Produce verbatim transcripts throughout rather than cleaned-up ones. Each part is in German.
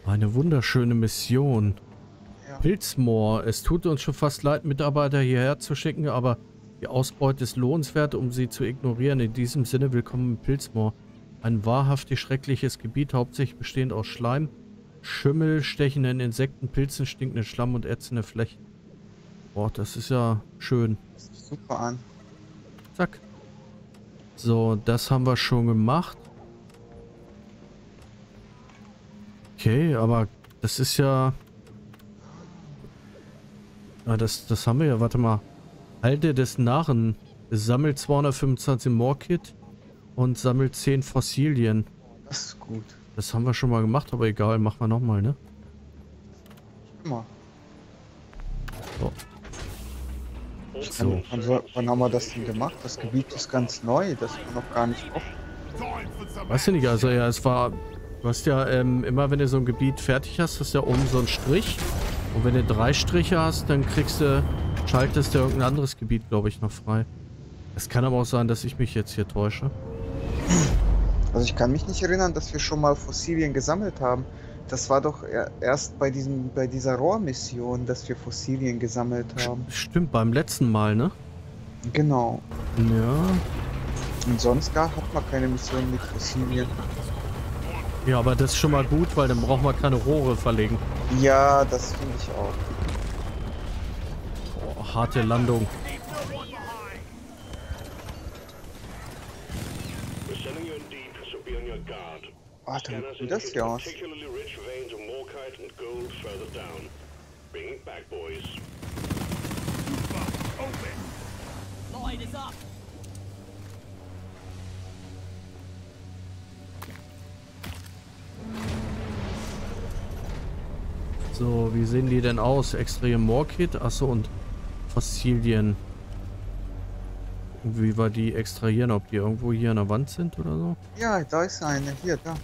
Eine wunderschöne Mission. Ja. Pilzmoor. Es tut uns schon fast leid, Mitarbeiter hierher zu schicken, aber die Ausbeute ist lohnenswert, um sie zu ignorieren. In diesem Sinne, willkommen im Pilzmoor. Ein wahrhaftig schreckliches Gebiet, hauptsächlich bestehend aus Schleim, Schimmel, stechenden Insekten, Pilzen, stinkenden Schlamm und ätzende Flechten. Boah, das ist ja schön. Das sieht super an. Zack. So, das haben wir schon gemacht. Okay, aber das ist ja... Ah, das, das haben wir ja, warte mal. Halde des Narren. Sammelt zweihundertfünfundzwanzig Moor-Kit und sammelt zehn Fossilien. Das ist gut. Das haben wir schon mal gemacht, aber egal, machen wir nochmal, ne? Immer. So. So. Wann, soll, wann haben wir das denn gemacht? Das Gebiet ist ganz neu, das war noch gar nicht offen. Weiß ich nicht, also ja, es war... Du hast ja ähm, immer, wenn du so ein Gebiet fertig hast, hast du ja oben so einen Strich. Und wenn du drei Striche hast, dann kriegst du... Schaltest du irgendein anderes Gebiet, glaube ich, noch frei. Es kann aber auch sein, dass ich mich jetzt hier täusche. Also ich kann mich nicht erinnern, dass wir schon mal Fossilien gesammelt haben. Das war doch erst bei diesem, bei dieser Rohrmission, dass wir Fossilien gesammelt haben. Stimmt, beim letzten Mal, ne? Genau. Ja. Und sonst gar hat man keine Mission mit Fossilien. Ja, aber das ist schon mal gut, weil dann braucht man keine Rohre verlegen. Ja, das finde ich auch. Oh, harte Landung. Warte, wie sieht das hier aus? So, wie sehen die denn aus? Extra Moor-Kit? Achso, und Fossilien. Wie wir die extrahieren? Ob die irgendwo hier an der Wand sind oder so? Ja, da ist eine. Hier, da.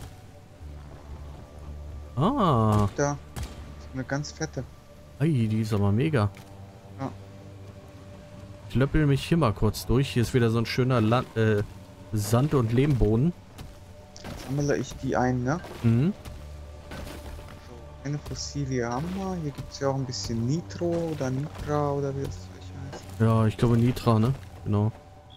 Ah. Da. Eine ganz fette. Ei, die ist aber mega. Ja. Ich löppel mich hier mal kurz durch. Hier ist wieder so ein schöner Land, äh, Sand- und Lehmboden. Sammle ich die ein, ne? Mhm. Eine Fossilie haben wir. Hier gibt es ja auch ein bisschen Nitro oder Nitra oder wie das heißt. Ja, ich glaube Nitra, ne? Genau.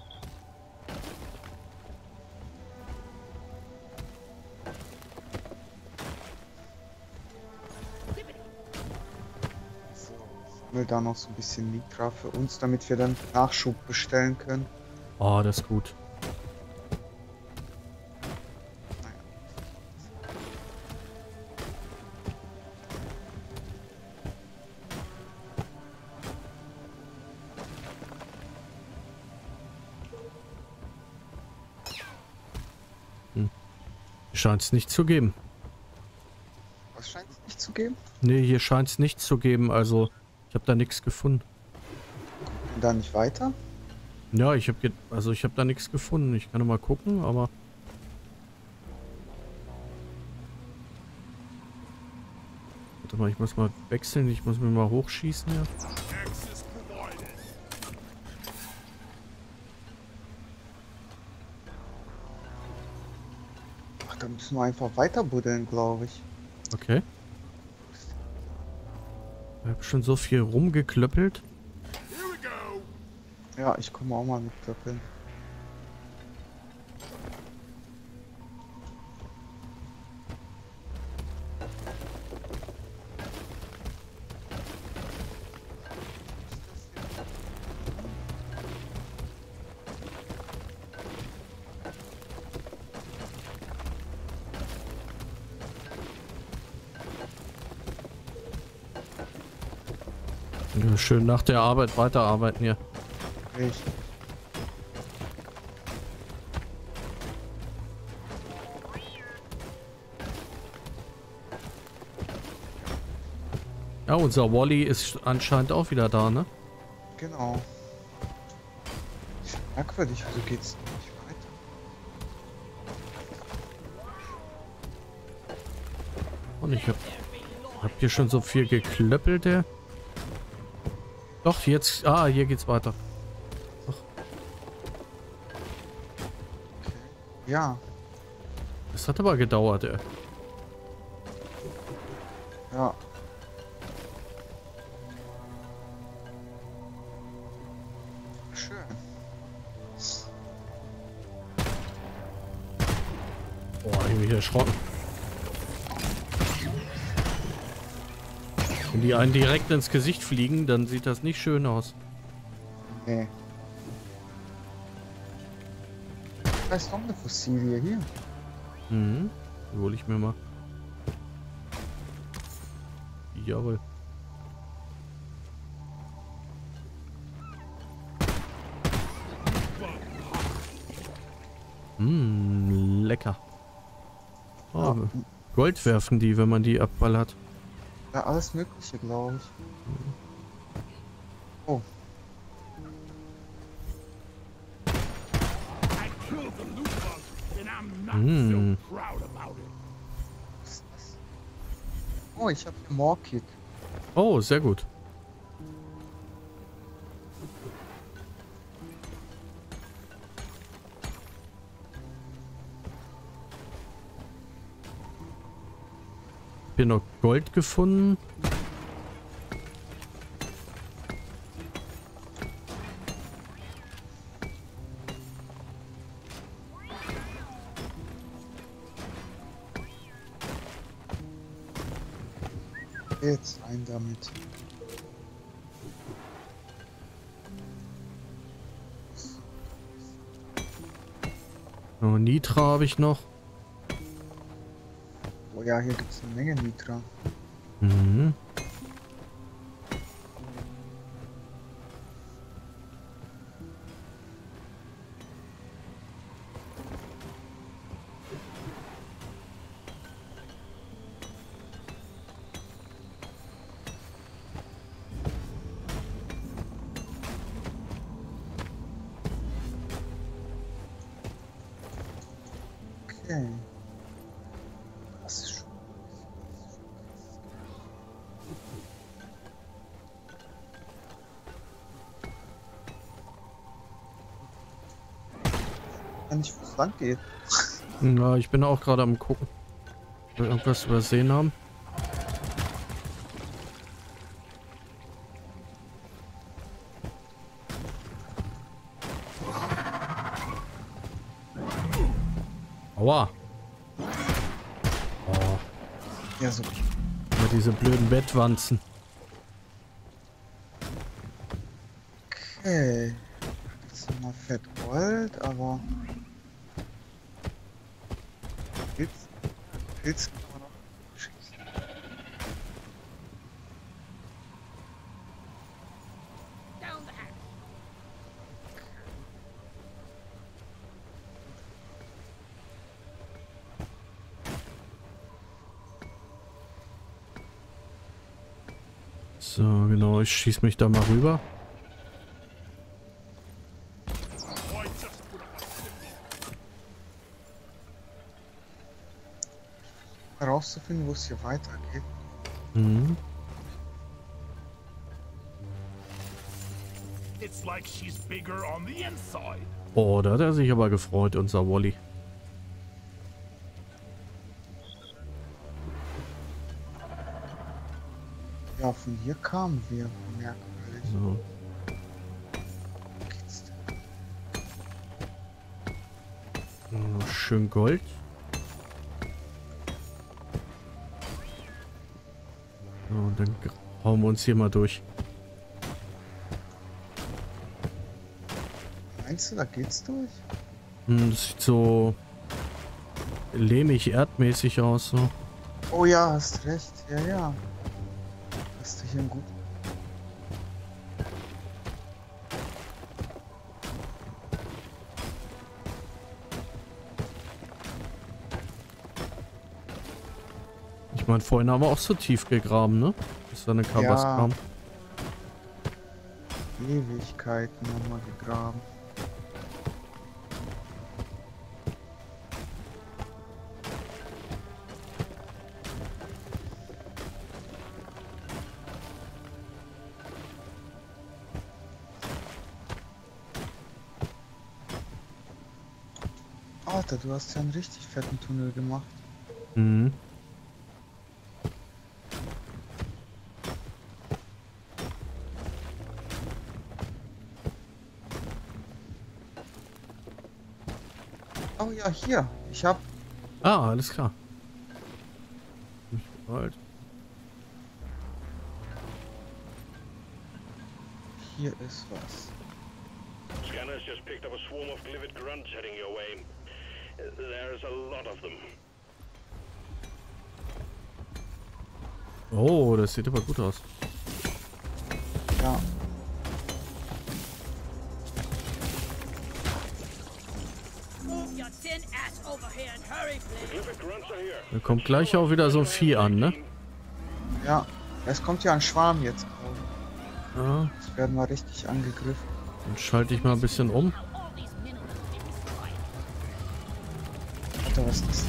So, sammle da noch so ein bisschen Nitra für uns, damit wir dann Nachschub bestellen können. Oh, das ist gut. Scheint es nicht zu geben. Was scheint es nicht zu geben? Nee, hier scheint es nichts zu geben. Also, ich habe da nichts gefunden. Und dann nicht weiter? Ja, ich habe also ich habe da nichts gefunden. Ich kann noch mal gucken, aber warte mal, ich muss mal wechseln. Ich muss mir mal hochschießen hier. Da müssen wir einfach weiter buddeln, glaube ich. Okay. Ich habe schon so viel rumgeklöppelt. Ja, ich komme auch mal mit Klöppeln. Ja, schön nach der Arbeit weiterarbeiten hier. Richtig. Ja, unser Wally ist anscheinend auch wieder da, ne? Genau. Merkwürdig, wieso geht's nicht weiter? Und ich hab, hab hier schon so viel geklöppelt, der. Doch, jetzt. Ah, hier geht's weiter. Doch. Ja. Das hat aber gedauert, ey. Ja. Schön. Boah, ich bin hier erschrocken. Wenn die einen direkt ins Gesicht fliegen, dann sieht das nicht schön aus. Nee. Da ist noch eine Fossilie hier. Mhm. Die hole ich mir mal. Jawohl. Mmh, lecker. Oh, Ja. Gold werfen die, wenn man die abballert. Ja, alles Mögliche, glaube ich. Oh. Mmh. Was ist das? Oh, ich habe hier Morkit. Oh, sehr gut. Hier noch Gold gefunden. Jetzt rein damit. Oh, Nitra habe ich noch. Oh ja, hier gibt es eine Menge Nitra. Mhm. Okay. Das ist schon. Wenn nicht, wo es lang geht. Ja, ich bin auch gerade am gucken. Ob wir irgendwas übersehen haben. Aua. Oh, Ja, so. immer diese blöden Bettwanzen. Okay. Jetzt haben wir Fett Gold, aber. Pilz. Pilz kann man noch schießen. So, genau, ich schieße mich da mal rüber. Herauszufinden, wo es hier weitergeht. Mhm. It's like she's bigger on the inside. Oh, da hat er sich aber gefreut, unser Wally. Ja, von hier kamen wir. Merkwürdig. So. Wo geht's denn? Oh, schön Gold. So, und dann hauen wir uns hier mal durch. Meinst du, da geht's durch? Hm, das sieht so lehmig, erdmäßig aus. So. Oh ja, hast recht. Ja, ja. Hast du hier einen guten. Ich meine, vorhin haben wir auch so tief gegraben, ne? Bis da eine Kabas Ja. kam. Ewigkeiten haben wir gegraben. Alter, du hast ja einen richtig fetten Tunnel gemacht. Mhm. Ja, hier. Ich hab. Ah, alles klar. Halt. Hier ist was. Scanners just picked up a swarm of livid grunts heading your way. There's a lot of them. Oh, das sieht aber gut aus. Ja. Da kommt gleich auch wieder so ein Vieh an, ne? Ja. Es kommt ja ein Schwarm jetzt. Ja. Jetzt werden wir richtig angegriffen. Dann schalte ich mal ein bisschen um. Alter, was ist das?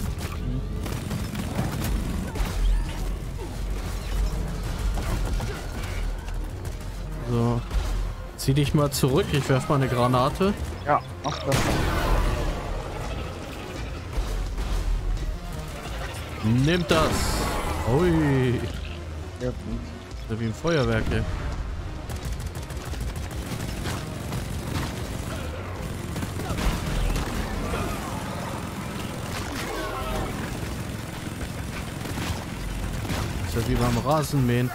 So. Zieh dich mal zurück. Ich werfe mal eine Granate. Ja, mach das. Nimm das. Ui. Sehr gut. Das ist ja wie ein Feuerwerk, ey. Das ist ja wie beim Rasenmähen.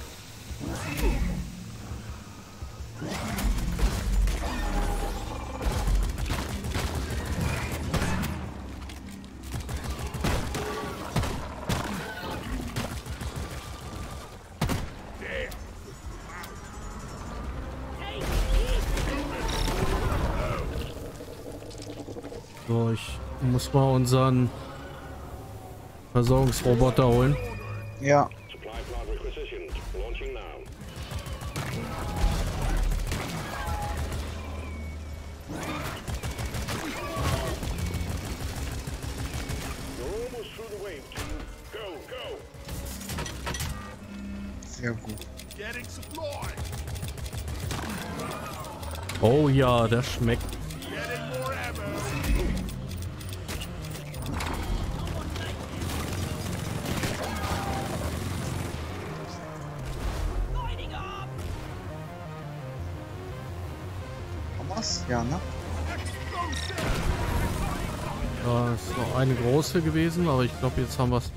So, ich muss mal unseren Versorgungsroboter holen. Ja. Supply plant requisitioned. Launching now. You're almost through the wave two. Go, go. Sehr gut. Getting supply. Oh ja, das schmeckt. Getting more ammo. Was? Ja, ne? Da ist noch eine große gewesen, aber ich glaube, jetzt haben wir es.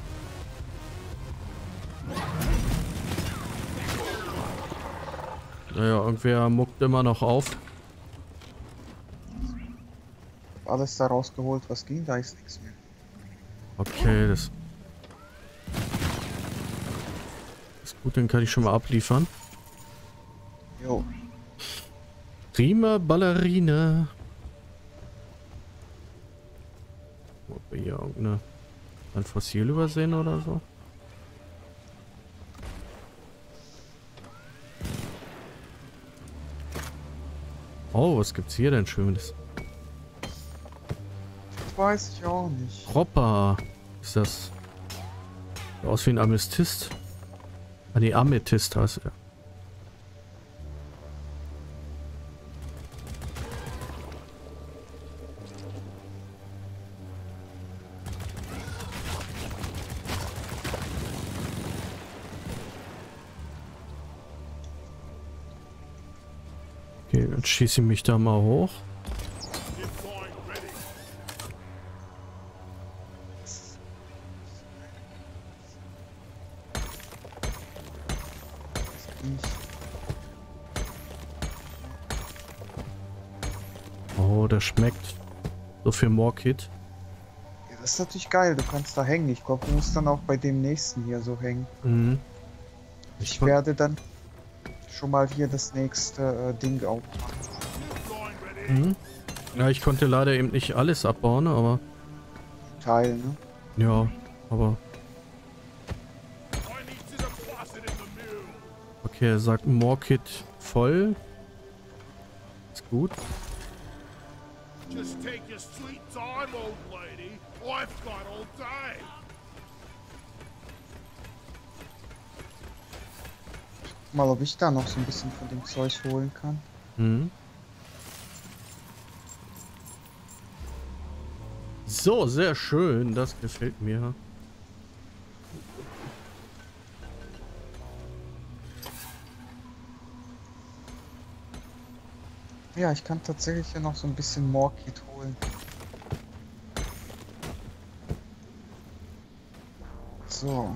Naja, irgendwer muckt immer noch auf. Alles da rausgeholt, was ging, da ist nichts mehr. Okay, das ist gut, den kann ich schon mal abliefern. Jo. Prima Ballerina. Ob wir hier irgendeine ein Fossil übersehen oder so? Oh, was gibt's hier denn Schönes? Das weiß ich auch nicht. Propper. Ist das? Sieht aus wie ein Amethyst. Ah, nee, Amethyst heißt er. Okay, dann schieße ich mich da mal hoch. Deploying ready. Oh, das schmeckt. So viel More-Kit. Ja, das ist natürlich geil, du kannst da hängen. Ich glaube, du musst dann auch bei dem nächsten hier so hängen. Mhm. Ich Ich werde dann schon mal hier das nächste äh, Ding aufmachen. Deploying ready. Mhm. Ja, ich konnte leider eben nicht alles abbauen, aber Teil, ne? ja, aber I need to deposit in the mill. okay, er sagt More-Kit voll. Ist gut. Just take your sweet time, old lady. I've got all day. Mal, ob ich da noch so ein bisschen von dem Zeug holen kann. Mhm. So, sehr schön. Das gefällt mir. Ja, ich kann tatsächlich hier noch so ein bisschen More-Kit holen. So.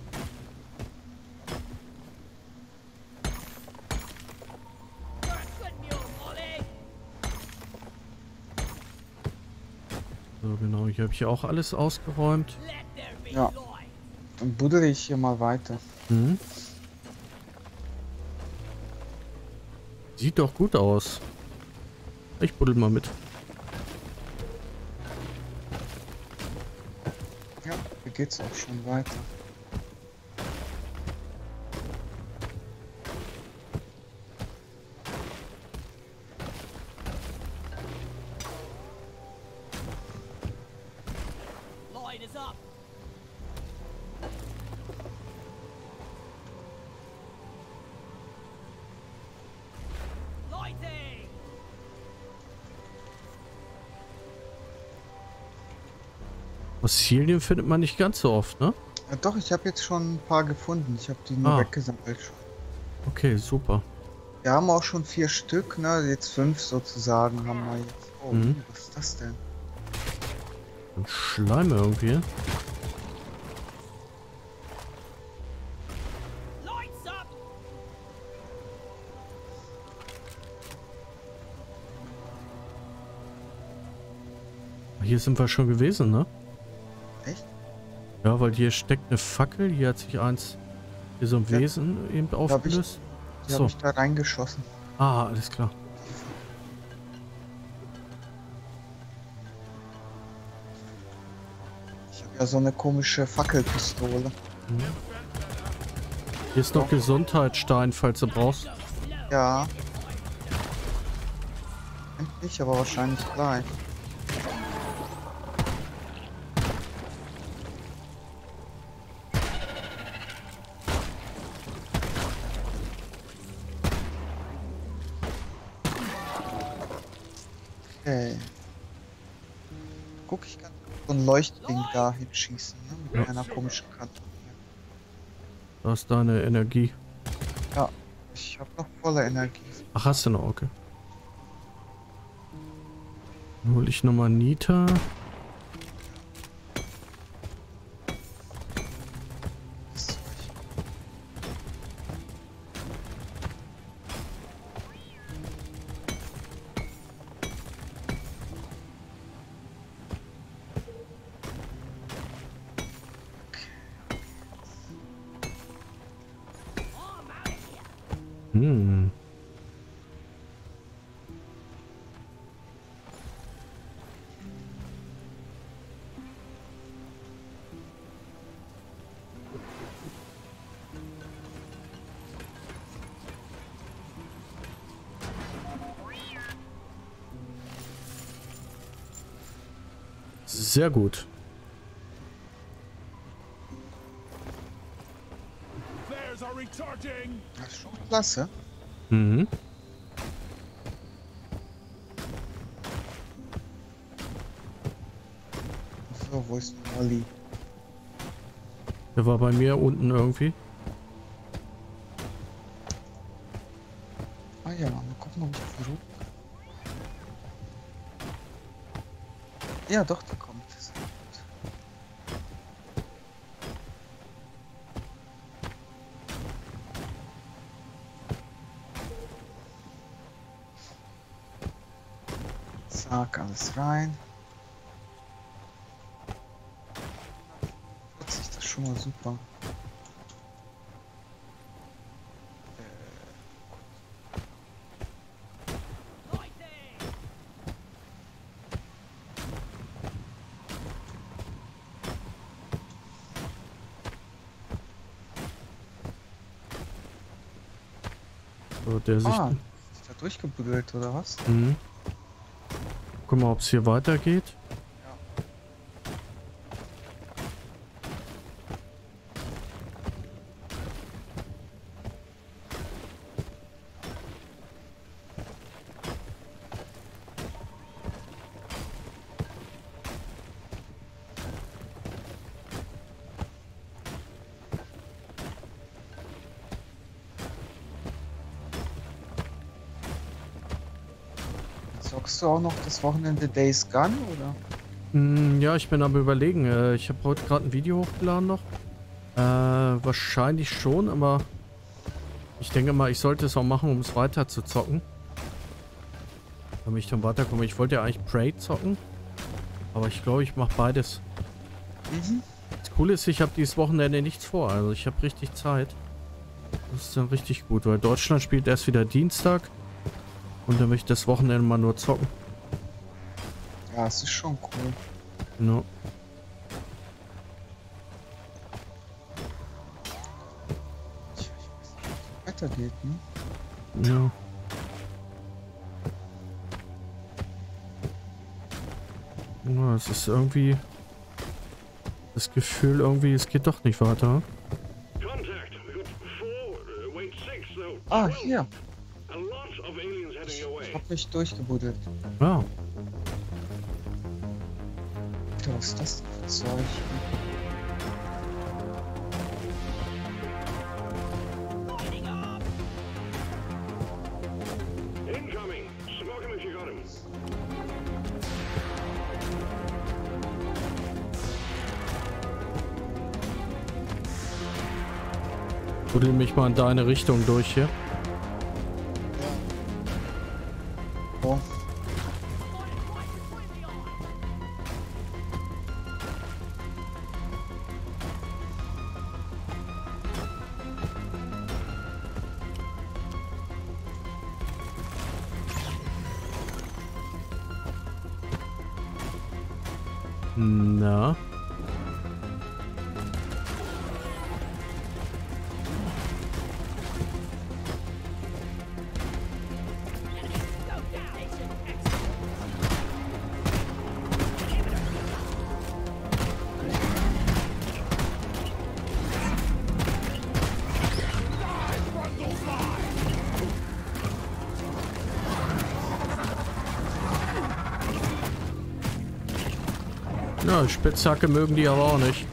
So, genau. Hier habe ich auch alles ausgeräumt. Ja. Dann buddel ich hier mal weiter. Mhm. Sieht doch gut aus. Ich buddel mal mit. Ja, hier geht's auch schon weiter. Line is up. Lighting. Fossilien findet man nicht ganz so oft, ne? Ja, doch, ich habe jetzt schon ein paar gefunden. Ich habe die nur Ah. weggesammelt. Okay, super. Wir haben auch schon vier Stück, ne? Jetzt fünf sozusagen haben wir jetzt. Oh, Mhm. was ist das denn? Ein Schleim irgendwie. Lights up. Hier sind wir schon gewesen, ne? Echt? Ja, weil hier steckt eine Fackel. Hier hat sich eins, hier so ein Ja. Wesen eben aufgelöst. Die So. habe ich da reingeschossen. Ah, alles klar. Ich habe ja so eine komische Fackelpistole. Hier ist noch Gesundheitsstein, falls du brauchst. Ja. Endlich, aber wahrscheinlich gleich. Okay. Guck, ich kann so ein Leuchtding da hinschießen, ne? Mit Ja. einer komischen Kante. Da ist deine Energie. Ja, ich habe noch volle Energie. Ach, hast du noch, okay. Dann hol ich nochmal Nita. Das Zeug. Hm. Sehr gut. Flares are recharging. Das ist schon klasse. Mhm. So, wo ist Molly? Der war bei mir unten irgendwie. Ah ja, mal gucken, ob ich versuche. Ja, doch, der kommt. Sehr gut. Zack, alles rein. vierzig, das ist schon mal super. Lighting. So, der sich. Ah, ist da durchgebuddelt oder was? Mhm. Guck mal, ob es hier weitergeht. Zockst du auch noch das Wochenende Days Gone, oder? Hm, ja, ich bin am überlegen. Äh, ich habe heute gerade ein Video hochgeladen noch. Äh, wahrscheinlich schon, aber ich denke mal, ich sollte es auch machen, um es weiter zu zocken. Damit ich dann weiterkomme. Ich wollte ja eigentlich Prey zocken, aber ich glaube, ich mache beides. Mhm. Das Coole ist, ich habe dieses Wochenende nichts vor, also ich habe richtig Zeit. Das ist dann richtig gut, weil Deutschland spielt erst wieder Dienstag und dann möchte ich das Wochenende mal nur zocken. Ja, es ist schon cool. No. Ich, ich weiß nicht, wie es weitergeht, ne? Ja. Ja, es ist irgendwie das Gefühl irgendwie, es geht doch nicht weiter. Contact. We've got four, uh, wait, six, though. Ah, hier. A lot of aliens heading your way. Ich hab mich durchgebuddelt. Ja. Was ist das denn für Zeug? Lighting up! Incoming. Smoke him if you got him. Buddel mich mal in deine Richtung durch hier. Oh, Na. Go down! Ja, Spitzhacke mögen die aber auch nicht.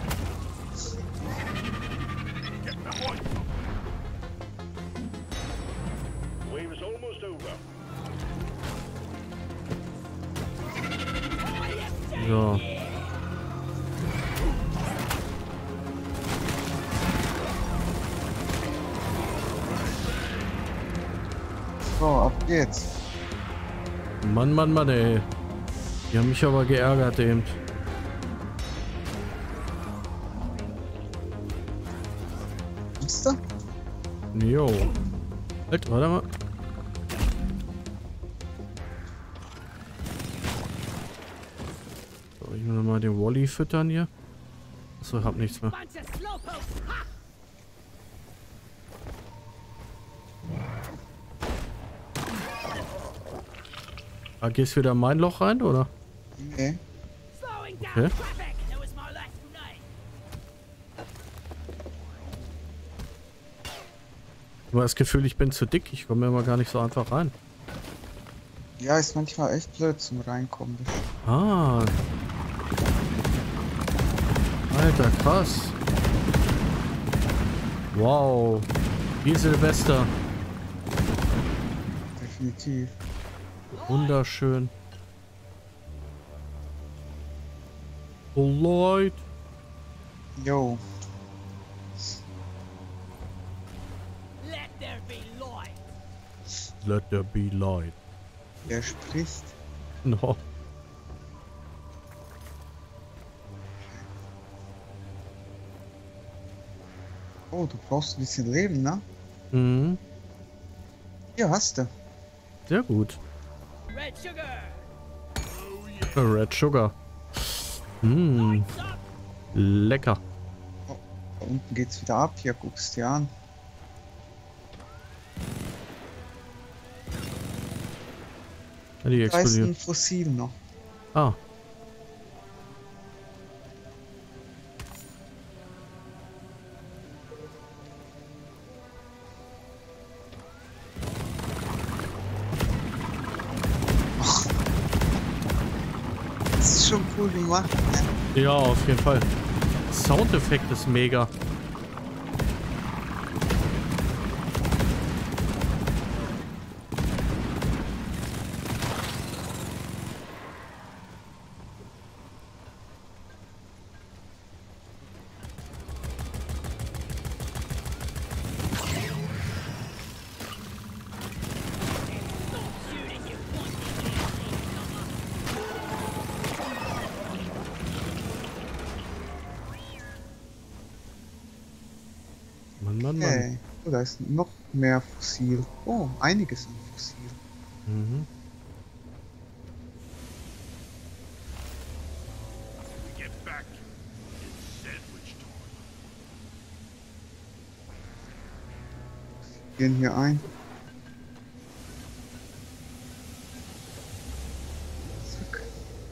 Wave is almost over. So. so, ab geht's. Mann, Mann, Mann, ey. Die haben mich aber geärgert eben. Siehst du? Jo. Halt, warte mal. So, ich muss mal den Wally füttern hier. Achso, hab nichts mehr. Bunch of slowpokes! Ha! Ah, gehst wieder in mein Loch rein, oder? Nee. Slowing down Okay. traffic! That was my last grenade! Ich habe das Gefühl, ich bin zu dick. Ich komme immer gar nicht so einfach rein. Ja, ist manchmal echt blöd zum Reinkommen. Ah. Alter, krass. Wow. Wie Silvester. Definitiv. Wunderschön. Oh Leute. Yo. Let there be light! Let there be light. Wer spricht? No. Oh, du brauchst ein bisschen Leben, ne? Mhm. Hier hast du. Sehr gut. Red sugar! Red Sugar. Mmh. Lights up! Lecker. Da unten geht's wieder ab. Hier guckst du dir an. Ja, die Da ist ein explodieren. Fossil noch. Ah. Das ist schon cool gemacht. Ne? Ja, auf jeden Fall. Soundeffekt ist mega. Mann, Mann, Mann. Okay. Oh, da ist noch mehr Fossil. Oh, einiges an Fossil. Mhm. We get back. It's sandwich time. Gehen hier ein. Zack.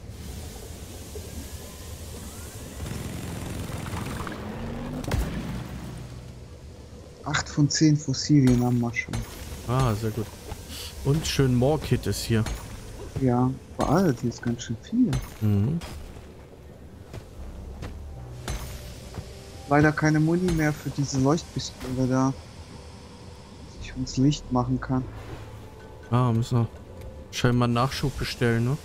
Acht von zehn Fossilien haben wir schon. Ah, sehr gut. Und schön More-Kit ist hier. Ja, aber Alter, hier ist ganz schön viel. Mhm. Leider keine Muni mehr für diese Leuchtpistole da. Dass ich uns Licht machen kann. Ah, müssen wir scheinbar Nachschub bestellen, ne?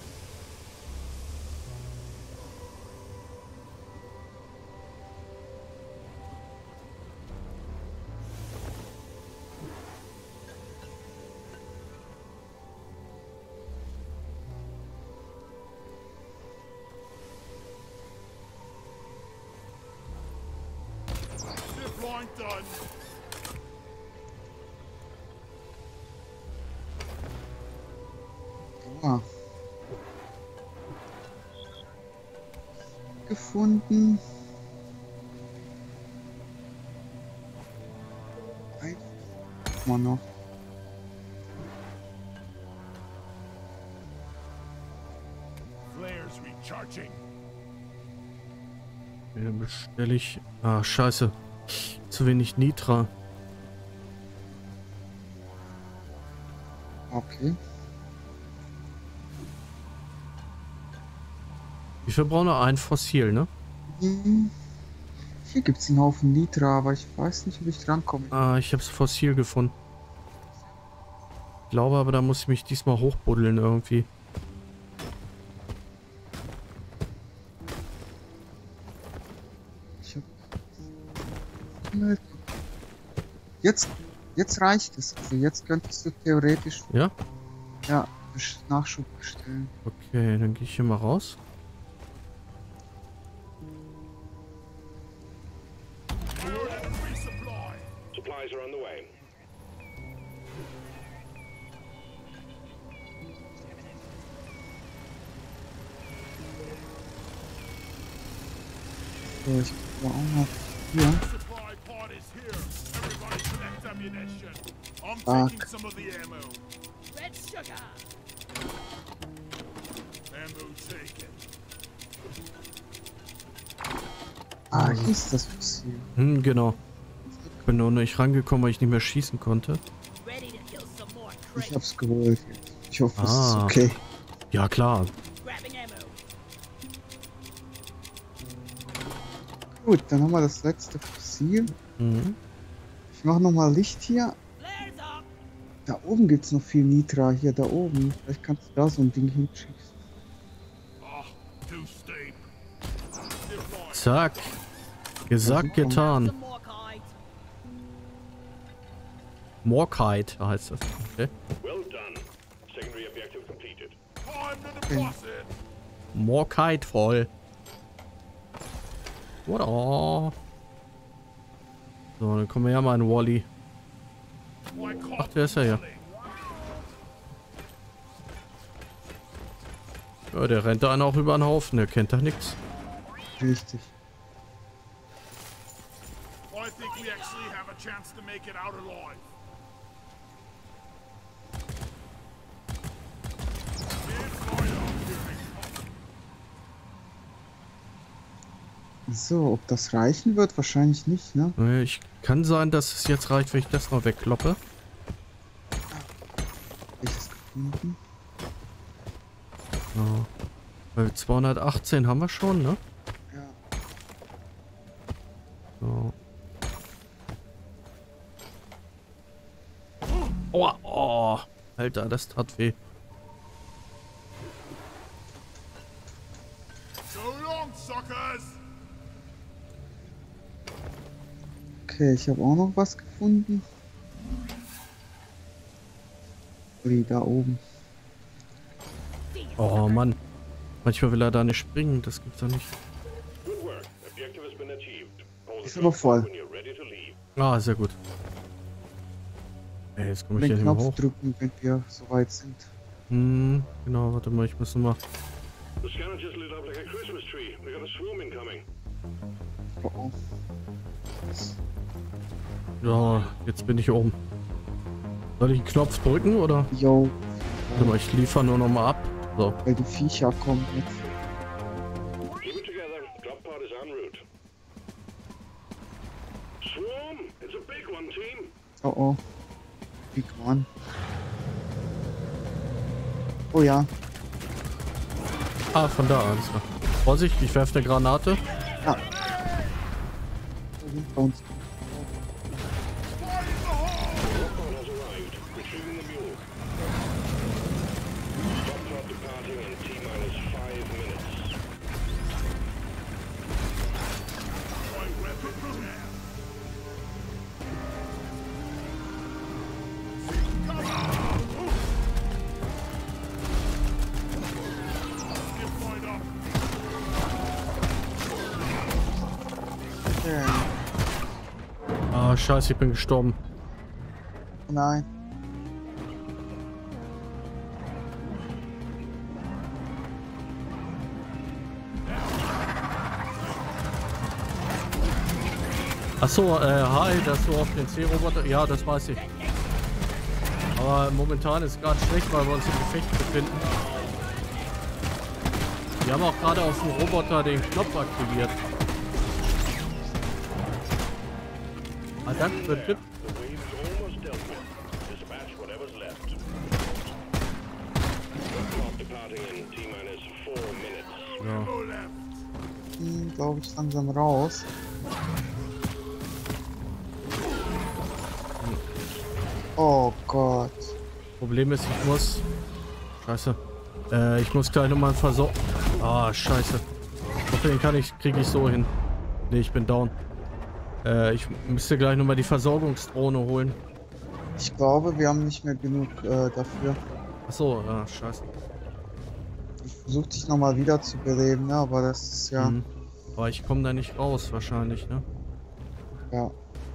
Zipline done. Ah. Gefunden. Ein. Mal noch. Flares recharging. Ja, bestelle ich. Ah, scheiße. Zu wenig Nitra. Okay. Wie viel brauchen wir? Ein Fossil, ne? Hm. Hier gibt es einen Haufen Nitra, aber ich weiß nicht, ob ich drankomme. Ah, ich hab's Fossil gefunden. Ich glaube aber, da muss ich mich diesmal hochbuddeln irgendwie. Ich hab... Jetzt, jetzt reicht es. Also jetzt könntest du theoretisch Ja? ja Nachschub bestellen. Okay, dann gehe ich hier mal raus. Resupply. Supplies are on the way. So, ich war auch noch hier. Supply pod is here. Everybody collect ammunition. I'm Fuck. taking some of the ammo. Red sugar. Ammo taken. Ah, hier ist das Fossil. Hm, genau. Bin nur nicht rangekommen, weil ich nicht mehr schießen konnte. Ready to kill some more Ich crates. hab's geholt. Ich hoffe, es ist Ah. okay. Ja, klar. Grabbing ammo. Gut, dann haben wir das letzte Fossil. Mhm. Ich mache nochmal Licht hier. Flares up. Da oben gibt's noch viel Nitra. Hier, da oben. Vielleicht kannst du da so ein Ding hinschießen. Ah, too steep. Zipline. Zack. Gesagt, getan. Some more kite. Morkite heißt das. Okay. Well done. Secondary objective completed. Time to deposit. Morkite voll. Oder? So, dann kommen wir ja mal in Wally. My Ach, der ist ja ja. Ja, der rennt da einen auch über den Haufen. Der kennt da nichts. Richtig. I think we actually have a chance to make it out alive. Stand fire. So, ob das reichen wird? Wahrscheinlich nicht, ne? Äh, Ich kann sein, dass es jetzt reicht, wenn ich das noch wegkloppe. Welches gefunden? So. Weil zweihundertachtzehn haben wir schon, ne? Ja. So. Oh, oh, Alter, das tat weh. So long, suckers. Okay, ich habe auch noch was gefunden. Ui, da oben. Oh Mann. Manchmal will er da nicht springen, das gibt's doch nicht. Good work. Objective has been achieved. Hold Ist the aber drop voll. when you're ready to leave. Ah, sehr gut. Ey, jetzt komme ich hier Den nicht mehr Knopf hoch. drücken, wenn wir soweit sind. Hm, genau, warte mal, ich muss noch mal. The scanner just lit up like a Christmas tree. We got a swarm incoming. Oh, oh. Ja, jetzt bin ich oben. Soll ich den Knopf drücken oder? Yo, Warte mal, ich liefere nur noch mal ab. So. weil die Viecher kommen jetzt. Keep it together. Drop pod is en route. Swarm! It's a big one, team. Oh oh. Big one. Oh ja. Ah, von da an. Vorsicht, ich werfe eine Granate. Ja. Da sind bei uns. Drop pod has arrived. Retrieving the mule. Drop pod departing in T minus five minutes. Okay. Ah, scheiße, ich bin gestorben. Nein. Achso, äh, hi, dass du auf den C-Roboter... Ja, das weiß ich. Aber momentan ist gerade schlecht, weil wir uns im Gefecht befinden. Wir haben auch gerade auf dem Roboter den Knopf aktiviert. Ah, danke für den Tipp. The wave is almost dealt with. Dispatch whatever's left. Drop pod departing in T minus four minutes. Ja. Hm, glaube ich langsam raus. Oh Gott. Problem ist, ich muss... Scheiße. Äh, ich muss gleich nochmal versorgen. Ah, scheiße. Ich hoffe, den kann ich, kriege ich so hin. Ne, ich bin down. Äh, ich müsste gleich nochmal die Versorgungsdrohne holen. Ich glaube, wir haben nicht mehr genug äh, dafür. Achso, ja, scheiße. Ich versuche dich nochmal wieder zu beleben, ne? Aber das ist ja. Mhm. Aber ich komme da nicht raus, wahrscheinlich, ne? Ja.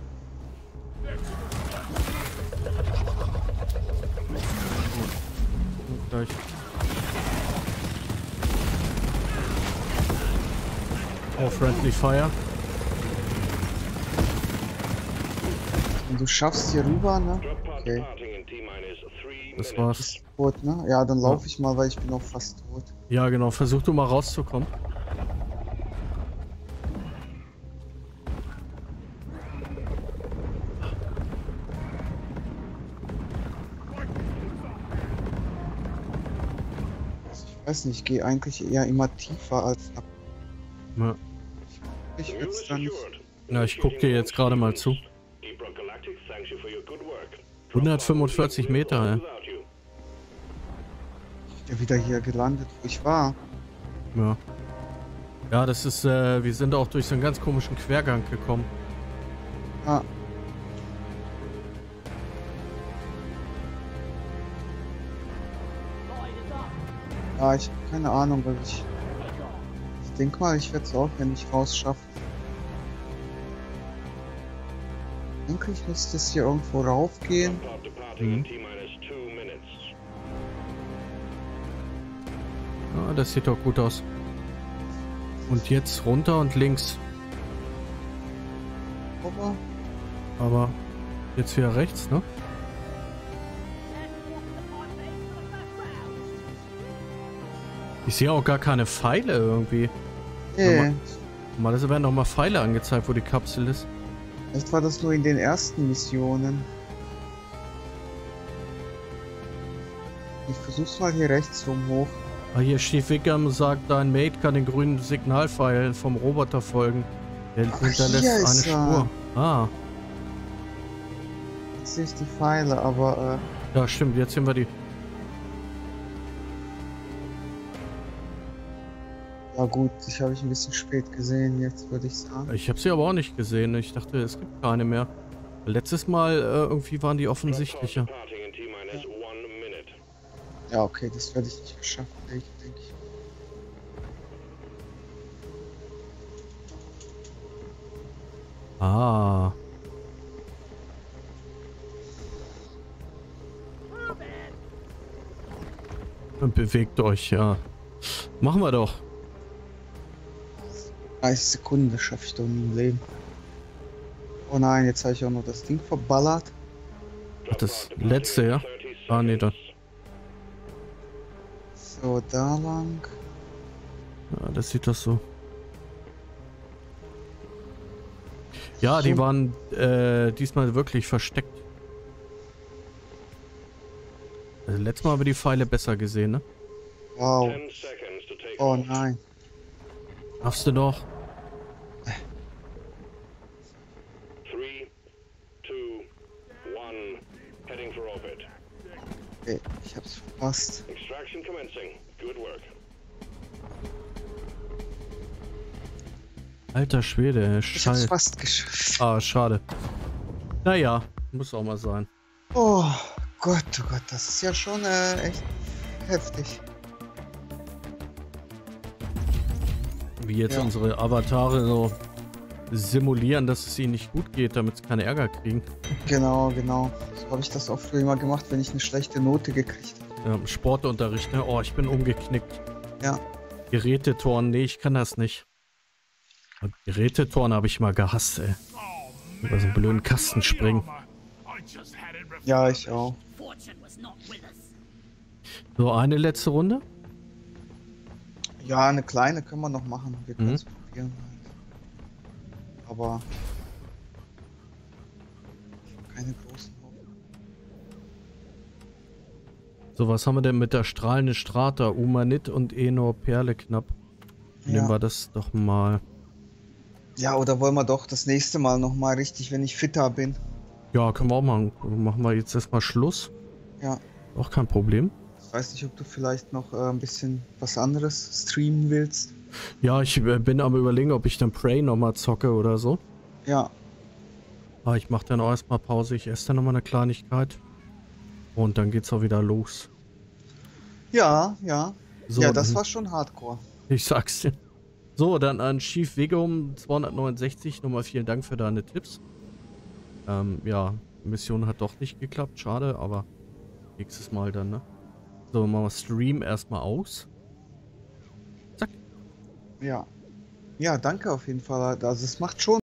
Und gleich. Oh, Friendly Fire. Und du schaffst hier rüber, ne? Drop pod Okay. departing in T minus three Das minutes. war's. Bist tot, ne? Ja, dann laufe ich mal, weil ich bin auch fast tot. Ja, genau. Versuch du mal rauszukommen. Ich weiß nicht, ich gehe eigentlich eher immer tiefer als ab. Ja. Ich The will mule es is dann nicht. secured. Ja, ich guck dir jetzt gerade mal zu. Deep Rock Galactic thanks you for your good work. hundertfünfundvierzig Meter, ey. Without you. Ich bin wieder hier gelandet, wo ich war. Ja. Ja, das ist, äh, wir sind auch durch so einen ganz komischen Quergang gekommen. Ah, ja, ich habe keine Ahnung, weil ich. Ich denke mal, ich werde es auch ja nicht rausschaffen. Eigentlich müsste es hier irgendwo raufgehen. Drop pod departing in Mhm. T minus two minutes. Ja, das sieht doch gut aus. Und jetzt runter und links. Aber Aber jetzt wieder rechts, ne? Ich sehe auch gar keine Pfeile irgendwie. nee, Normalerweise werden doch mal Pfeile angezeigt, wo die Kapsel ist. vielleicht war das nur in den ersten Missionen. Ich versuch's mal hier rechts rum hoch. Ah, hier Chief Wickham sagt, dein Mate kann den grünen Signalpfeil vom Roboter folgen. Der Ach, hinterlässt hier eine ist er. Spur. Ah, Jetzt sehe ich die Pfeile, aber äh, ja stimmt, jetzt sehen wir die. ja gut, ich habe ich ein bisschen spät gesehen, jetzt würde ich sagen. Ich habe sie aber auch nicht gesehen. Ich dachte, es gibt keine mehr. Letztes Mal äh, irgendwie waren die offensichtlicher. Drop pod departing in T minus one minute. Ja, okay, das werde ich nicht geschafft, denke ich. Ah. Bewegt euch, ja. Machen wir doch. dreißig Sekunden, das schaffe ich doch nie im Leben. Oh nein, jetzt habe ich auch noch das Ding verballert. Ach, das letzte, ja? Ah, nee, dann. So, da lang. Ja, das sieht das so. Ja, die waren äh, diesmal wirklich versteckt. Also, letztes Mal haben wir die Pfeile besser gesehen, ne? Wow. Oh nein. Schaffst du doch. Three, two, one, heading for orbit. Okay, ich hab's verpasst. Extraction commencing. Good work. Alter Schwede, Ich hab's Scheiße. fast geschafft. Ah, schade. Naja, muss auch mal sein. Oh Gott, oh Gott, das ist ja schon äh, echt heftig. Wie jetzt Ja. unsere Avatare so simulieren, dass es ihnen nicht gut geht, damit sie keine Ärger kriegen. Genau, genau. So habe ich das auch früher immer gemacht, wenn ich eine schlechte Note gekriegt habe. Ja, im Sportunterricht, ne? Oh, ich bin umgeknickt. Ja. Gerätetoren, nee, ich kann das nicht. Und Gerätetoren habe ich mal gehasst, ey. Über so einen blöden Kasten springen. Ja, ich auch. Fortune was not with us. So, eine letzte Runde? Ja, eine kleine können wir noch machen. Wir können Mhm. es probieren. Aber ich habe keine großen Hoffnungen. So, was haben wir denn mit der strahlenden Strata? Umanit und Enor Perle knapp. Nehmen wir Ja. das doch mal. ja, oder wollen wir doch das nächste Mal nochmal richtig, wenn ich fitter bin. Ja, können wir auch machen. Machen wir jetzt erstmal Schluss. Ja. Auch kein Problem. Ich weiß nicht, ob du vielleicht noch äh, ein bisschen was anderes streamen willst. Ja, ich äh, bin am überlegen, ob ich dann Prey nochmal zocke oder so. Ja, Aber ich mache dann auch erstmal Pause. Ich esse dann nochmal eine Kleinigkeit. Und dann geht's auch wieder los. ja, ja. So, ja, das dann- war schon hardcore. Ich sag's dir. So, dann an Chief Wegum zweihundertneunundsechzig. Nochmal vielen Dank für deine Tipps. Ähm, ja, Mission hat doch nicht geklappt. Schade, aber nächstes Mal dann, ne? So, machen wir Stream erstmal aus. Zack. Ja. Ja, danke auf jeden Fall. Also es macht schon